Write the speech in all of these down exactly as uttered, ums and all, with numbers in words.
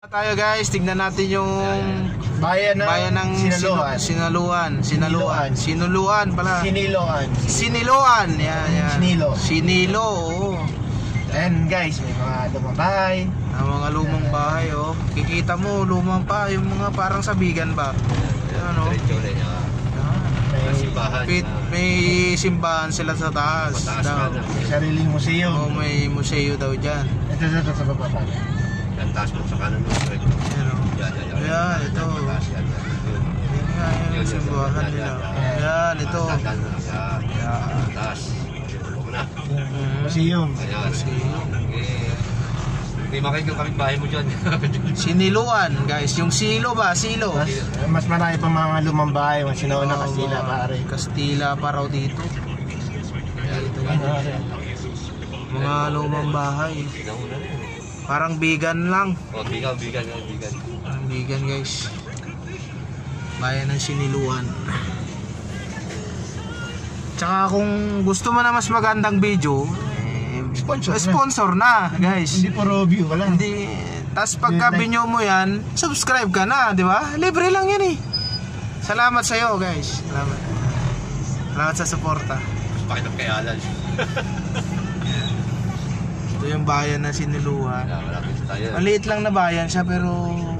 Tayo guys, tignan natin yung bayan ng, bayan ng Sinaluan. Sinaluan, Sinaluan, Sinuluan pala. Siniloan. Siniloan, yan, yan. Sinilo. Sinilo, oo. And guys, may mga lumang bahay. Ang mga lumang bahay, oh. Kikita mo, lumang pa, yung mga parang sabigan ba? Ano? May simbahan. May, may simbahan sila sa taas. Daw. May sariling museo. Oh, may museo daw dyan. Ito, ito, ito, sa baba pa. Yan, taas mo sa kanan mo. Ayan, oh. Yan, yan, yan. Ayan, ito. Taas, yan, yan. Yan nga, yan yung simbahan nila. Ayan, ito. Yan, yan. Taas. Huwag mo na. Museum. Ayan. Eh, May makikita kami bahay mo dyan. Siniluan, guys. Yung silo ba? Silo. Mas, mas marami pa mga lumang bahay. Mas sinauna Oh, Kastila, mga pare. Kastila pa raw dito. Dito ganyan. Mga lumang bahay. Sinauna na yun. Parang bigan lang. O, bigan, bigan, bigan. Parang bigan, guys. Bayan ng Siniluan. Tsaka kung gusto mo na mas magandang video, Sponsor na. sponsor na, guys. Hindi po review, wala. Hindi. Tapos pagka binyo mo yan, subscribe ka na, di ba? Libre lang yan eh. Salamat sa iyo, guys. Salamat. Salamat sa suporta. Pakita kay Alan. Ito yung bayan na Siniluan. Malapit tayo. Maliit lang na bayan siya pero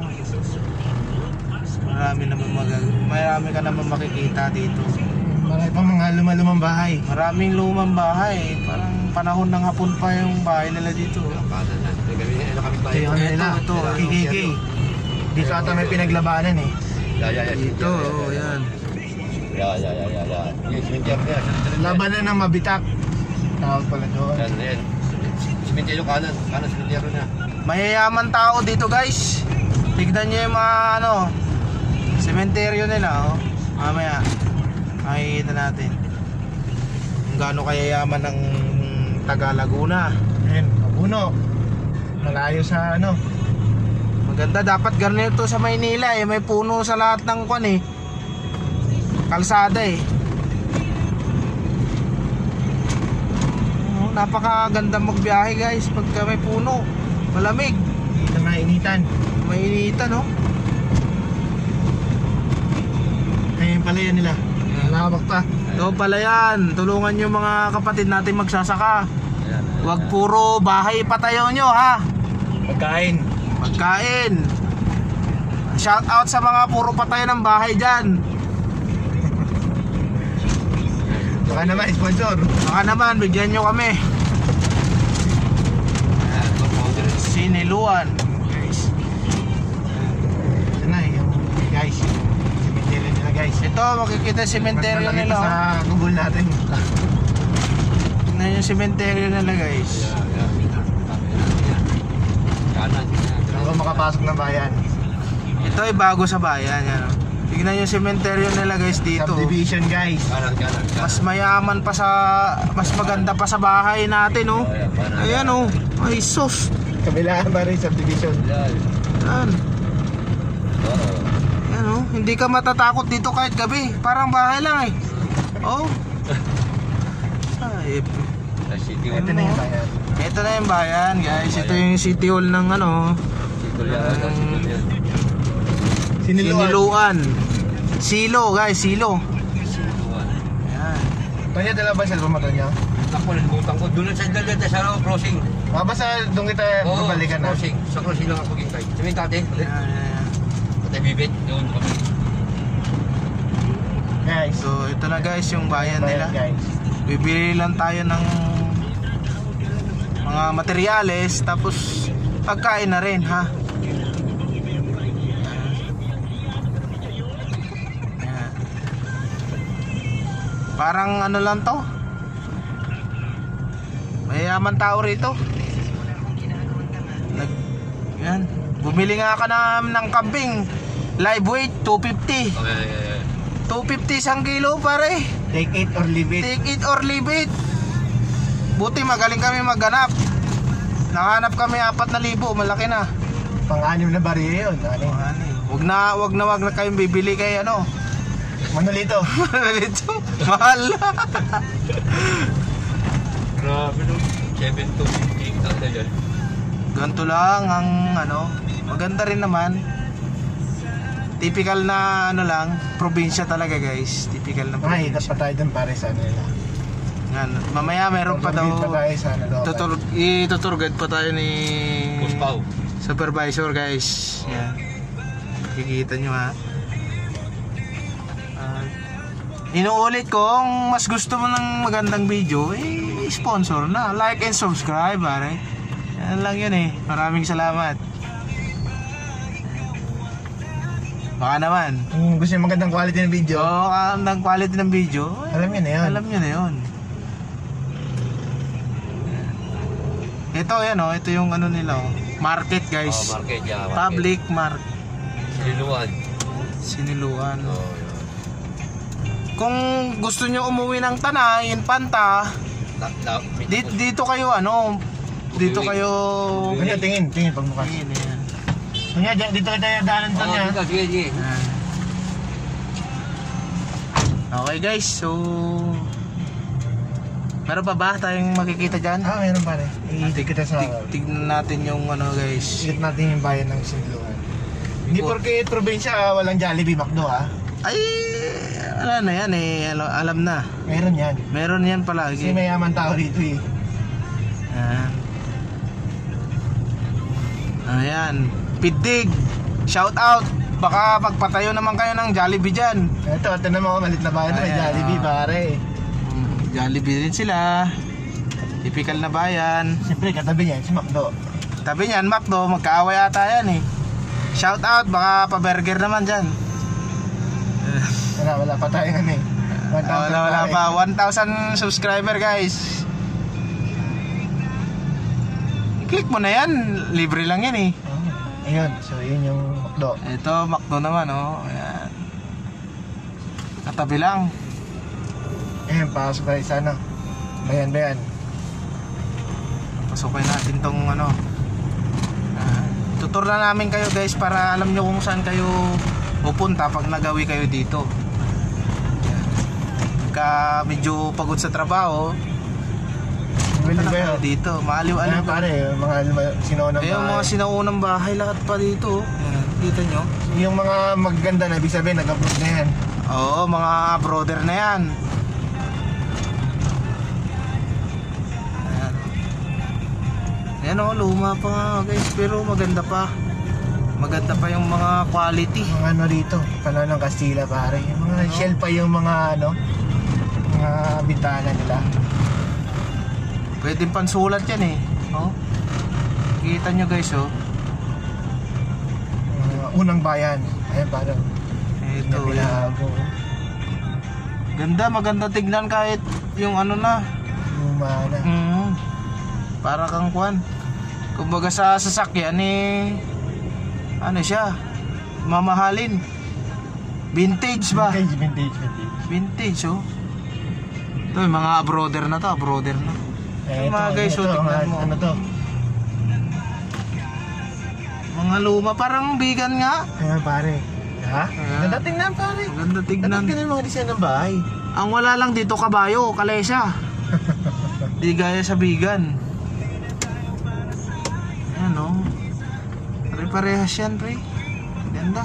marami naman magag marami ka naman makikita dito. Marami pa mga lumang bahay. Maraming lumang bahay. Parang panahon ng hapon pa yung bahay nila dito. Kanan na. Ano kami bahay? Ito, Ito, nila. ito, K K K. Dito ata may pinaglabanan eh. Ya, ya, ya. Dito, oh, yan. Ya, ya, ya, ya, ya. Yung cemetery na yan. Labanan ng mabitak. Tawag pala doon. Yan, yan. Cemetery yung kanan. Kanan cemetery na. Mayayaman tao dito, guys. Tignan niyo yung mga ano, sementeryo nila, oh. Mamaya makikita natin kung gaano kayayaman ng taga Laguna. Ayun, Mabuno. Malayo sa ano. Maganda, dapat ganito sa Maynila eh. May puno sa lahat ng kwan eh. Kalsada eh. Oh, napakaganda magbiyahe guys pagka may puno. Malamig. Dito mainitan. Mainitan, no? Ayun pala yan nila. Lawak pa. Ito pala yan. Tulungan nyo mga kapatid natin magsasaka. Huwag puro bahay patayo nyo, ha? Pagkain. Pagkain. Shout out sa mga puro patayo ng bahay dyan. Baka naman, sponsor. Baka naman, bigyan nyo kami. Siniluan, guys. Ito na yung guys. Cemetery nila guys. Ito, makikita yung sementeryo Mas malaki nila. pa sa Google natin. Tignan yung sementeryo nila, guys. Kanan. Ako makapasok ng bayan. Ito ay bago sa bayan. Yan, oh. Tignan yung sementeryo nila, guys, dito. Subdivision guys. Kanan, kanan, kanan. Mas mayaman pa sa, mas maganda pa sa bahay natin, oh. Ayan, oh. Ay, sus. Kabilaan pa rin subdivision. Yan. Yan. Oo. Yan, oh. Hindi ka matatakot dito kahit gabi. Parang bahay lang, eh. Oh. Ay, Sa city hall. Ito na yung bayan. ito na yung bayan, guys. Ito yung city hall ng ano, City hall yan. Sa city hall yan. Siniluan. Siniluan. Silo, guys, silo. Siniluan. Ayan. Tonya dala ba sa lumato niya? Ako, nalimutan ko. Doon lang sa dalda sa araw, crossing. Ah, basta doon kita Oo, babalikan na. crossing. Sa crossing lang ako gintay. Sabihin tate. Ayan, ayan. Ate bibit. Doon kami. Guys. So, ito na guys yung bayan nila. Guys. Bibili lang tayo ng mga materyales, tapos pagkain na rin, ha? Ayan. Parang ano lang to, mayayaman tao rito. Nag, yan. Bumili nga ka na ng kambing, live weight two fifty. Okay, yeah, yeah. two fifty isang kilo, pare. Take it or leave it. Take it or leave it. Buti magaling kami maghanap. Nakahanap kami apat na libo, malaki na. Pang-anim na bariya yun. Ano? Wag na, wag na, wag na kayong bibili kay ano. Manolito. Manolito. Mahal. Grabe no. seven to fifteen. Ano yan? Ganito lang ang ano, maganda rin naman. Typical na ano lang, probinsya talaga guys. Typical na Ay, probinsya. dapat tayo dun pare sa nila. Yan, mamaya meron pa daw. Pa tayo sa ano, local. Tutur itutur guide pa tayo ni Puspaw. supervisor guys. Yan. Kikita nyo ha. Uh, inuulit ko, kung mas gusto mo ng magandang video, eh, sponsor na. Like and subscribe pare. Yan lang yun eh. Maraming salamat. Baka naman. Kung gusto nyo magandang quality ng video, Oo, oh, ng quality ng video. eh, alam nyo na yun. Alam nyo na yun. Ito yan oh, ito yung ano nila oh. Market guys. Oh, market, yeah, market. Public market. Siniluan. Siniluan. Oh, yun. Kung gusto nyo umuwi ng Tanay, Infanta, Na, na, dito, dito kayo ano, dito Uwi. kayo. Kanya, tingin, tingin pagbukas. Ayan, ayan. Kanya, dyan, dito kita daanan Oh, doon niya. dito, sige, sige. Ayan. Okay guys, so meron pa ba tayong makikita dyan? Ah, meron pare. Itik kita sa... Tig- tignan natin yung ano guys. Itik natin yung bayan ng Sinloan. Hindi porke probinsya, ah, walang Jollibee, McDo ah. Ay, wala na yan eh, Al- alam na. Meron yan. Meron yan Kasi palagi. mayaman tao dito eh. Ayan. Ayan. Pidig. Shout out. Baka pagpatayo naman kayo ng Jollibee dyan. Ito, ito naman ako, malit na bayan. May Ayan, Jollibee ah. pare. Mm, Jollibee rin sila. Typical na bayan. Siyempre, katabi niyan, si McDo. Tabi niyan, McDo, magkaaway ata yan eh. Shout out, baka pa-burger naman dyan. Wala, wala pa tayo ano eh. one thousand Wala, wala pare. pa. one thousand subscriber guys. I-click mo na yan. Libre lang yan eh. Oh, ayun, so yun yung McDo. Ito, McDo naman oh. Ayan. Katabi lang. Ayun, pasok tayo sa ano. Bayan, bayan. Pasukin natin tong ano. Ah, tutur na namin kayo guys para alam nyo kung saan kayo pupunta pag nagawi kayo dito. Ayan. Pagka medyo pagod sa trabaho, Bili punta ba na yun? kayo dito. Maaliw-aliw Ayun pa. pare, yung mga luma- sinaunang Eh, yung mga bahay. sinaunang bahay lahat pa dito. Ayan, kita nyo. Yung mga magaganda na, ibig sabihin, nag-upload na yan. Oo, mga brother na yan. Ayan. Ayan o, luma pa nga guys, pero maganda pa. Maganda pa yung mga quality. Mga ano dito, panahon ng Kastila pare. Yung mga Ano? shell pa yung mga ano, mga bintana nila. Pwedeng pansulat yan eh. Oh. Kita nyo guys oh. Mga unang bayan. Ayun pare. Ito yan. Pinago. Ganda, maganda tignan kahit yung ano na. Luma na. Mm, para kang kwan. Kumbaga sa sasakyan eh, ano siya, mamahalin. Vintage ba? Vintage, vintage, vintage. Vintage oh. Ito yung mga brother na to, brother na. Eh, Yung mga ito, guys, ito, oh, tignan mga- mo. Ano to? Mga luma, parang bigan nga. Ayun pare. Ha? Ayan. Ganda tingnan pare. Ganda Dapat tignan. ganun yung mga design ng bahay. Ang wala lang dito kabayo, kalesya. Di gaya sa bigan. Ayan o. Pare-parehas yan pre. Ganda.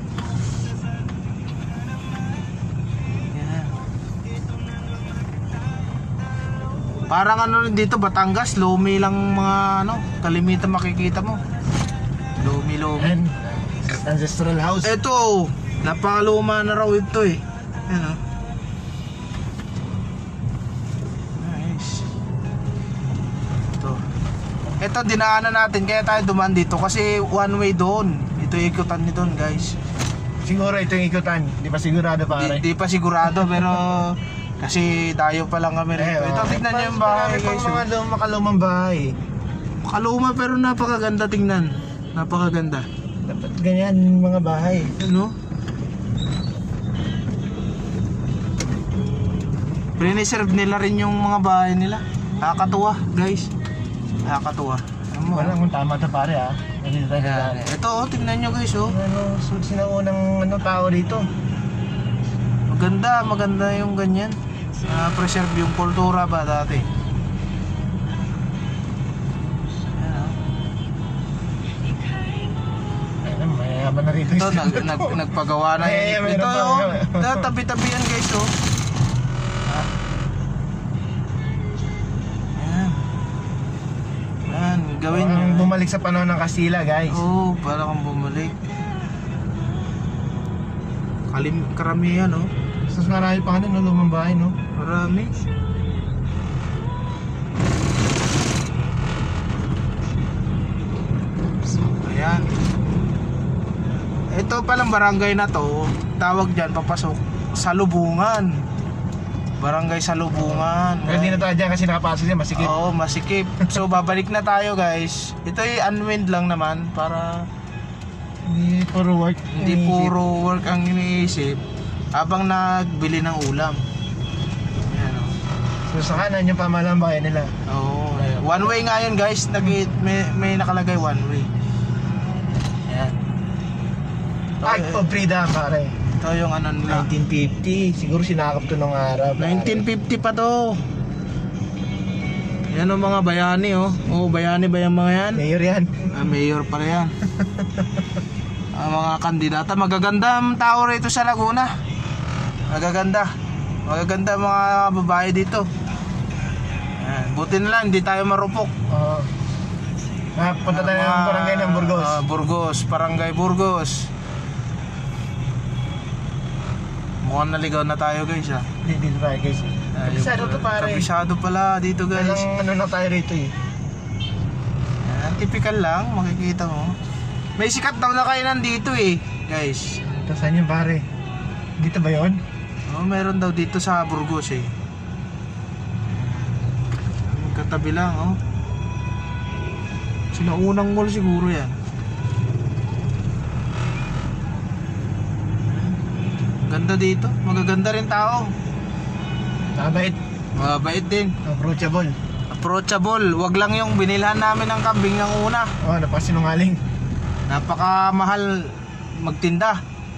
Yan. Parang ano rin dito, Batangas, lomi lang mga ano, kalimitan makikita mo. Lomi-lomi. And ancestral house. Ito, napakaluma na raw ito eh. Ayan o. Nice. Ito. Ito, dinaanan natin kaya tayo dumaan dito kasi one way doon. Ito yung ikutan ni doon guys. Siguro ito yung ikutan. Di pa sigurado pare. Di, di pa sigurado pero kasi tayo pa lang kami rito. Ito, tignan nyo yung bahay guys. Pang mga lum- makalumang bahay. Kaluma pero napakaganda tingnan. Napakaganda. Dapat ganyan yung mga bahay. Ano? Pre-reserve nila rin yung mga bahay nila. Nakakatuwa, guys. Nakakatuwa. Alam mo, Wala kung tama to pare ha. Nandito tayo sa ayan. Ito, oh, tingnan nyo guys, oh. ano, so, sinaunang ano, tao dito. Maganda, maganda yung ganyan. Uh, preserve yung kultura ba dati. Ayan, oh. kasama na rito. Ito, nag, nag, nagpagawa na Ay, yun. meron Ito pa, yung, meron. tabi-tabi yan guys, oh. Ah. Ayan. Ayan, gawin nyo. Parang bumalik sa panahon ng Kastila, guys. Oo, oh, para kang bumalik. Kalim, karamihan, oh. Tapos marami pa ano, no, lumang bahay, no? Marami. Ayan. Ito palang barangay na to, tawag dyan, papasok, Salubungan. Barangay Salubungan. Pero di na tayo dyan kasi nakapasok dyan, masikip. Oo, masikip. So babalik na tayo guys. Ito ay unwind lang naman para Hindi puro work. hindi iniisip. puro work ang iniisip habang nagbili ng ulam. Ayan, oh. So sa kanan yung pamahalang bayan nila. Oo. One way nga yun guys, Nag may, may nakalagay one way. Ayan. Ito, Act of freedom, pare. ito yung ano nila. nineteen fifty, siguro sinakap to nung araw. pare. nineteen fifty pa to. Yan o mga bayani oh. Oo, bayani ba yung mga yan? Mayor yan. Ah, mayor pala yan. Ang mga kandidata, magaganda ang tao rito sa Laguna. Magaganda. Magaganda mga babae dito. Ayan. Buti na lang, hindi tayo marupok. Oo. Ah, punta tayo ng Mga- barangay ng Burgos. ah, Burgos, Barangay Burgos. Mukhang naligaw na tayo guys ah. Di- Dito tayo, guys. Ah, yung- Kabisado to, pare. Kabisado pala dito guys. Walang ano na tayo rito eh. Ayan, typical lang, makikita mo. May sikat daw na kayo nandito eh, guys. Ito saan yun, pare? Dito ba yun? Oh, meron daw dito sa Burgos eh. Katabi lang, oh. Sinaunang mall siguro yan. Ganda dito, magaganda rin tao. Mabait. Mabait din. Approachable. Approachable, wag lang yung binilhan namin ng kambing ng una. Oh, napasinungaling. Napakamahal magtinda.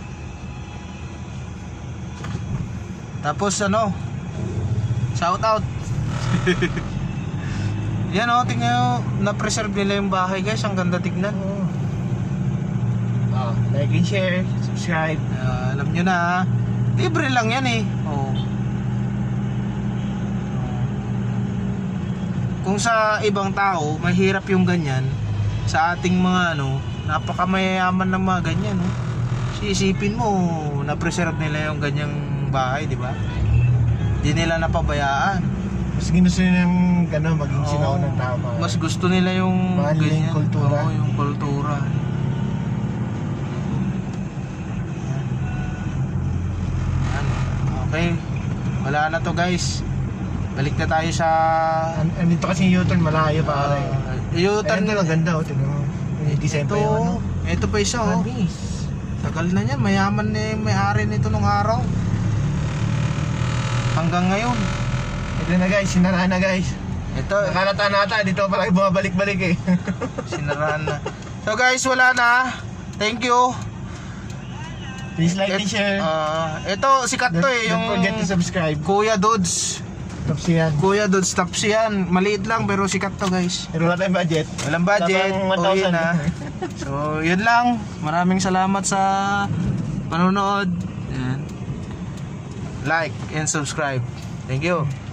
Tapos ano, shout out. Yan oh, tingnan nyo, na-preserve nila yung bahay guys, ang ganda tignan. Oo. Ah, like and share, subscribe. Ah, alam nyo na ha, libre lang yan eh. Oh. Kung sa ibang tao, mahirap yung ganyan. Sa ating mga ano, napakamayayaman ng mga ganyan. No? Isipin mo, na-preserve nila yung ganyang bahay, di ba? Di nila napabayaan. Mas ginusto nila yung ano, maging Oo. sinaunang tao. pare. Mas gusto nila yung Mahal nila yung kultura. Oo, yung kultura. Yan. Okay. Wala na to guys. Balik na tayo sa An- Andito kasi yung U-turn, malayo pare. uh, U-turn Ayun, na ang ganda, oh, tingnan mo. May design pa ito. yung ano. Ito pa isa oh. Promise. Tagal na niyan, mayaman na yung may-ari nito nung araw. Hanggang ngayon. Ito na guys, sinaraan na guys. Ito, Nakalata nata, dito pala bumabalik-balik eh. sinarahan na. So guys, wala na. Thank you. Please like and Et- share. ah, ito, sikat to eh. Don't Yung forget to subscribe. Kuya Dudes. Tapos yan. Kuya Dudes Taps yan. Maliit lang pero sikat to guys. Pero wala tayong budget. Walang budget. Wala pang O yun one thousand. na. So yun lang. Maraming salamat sa panonood. Yan. Like and subscribe. Thank you.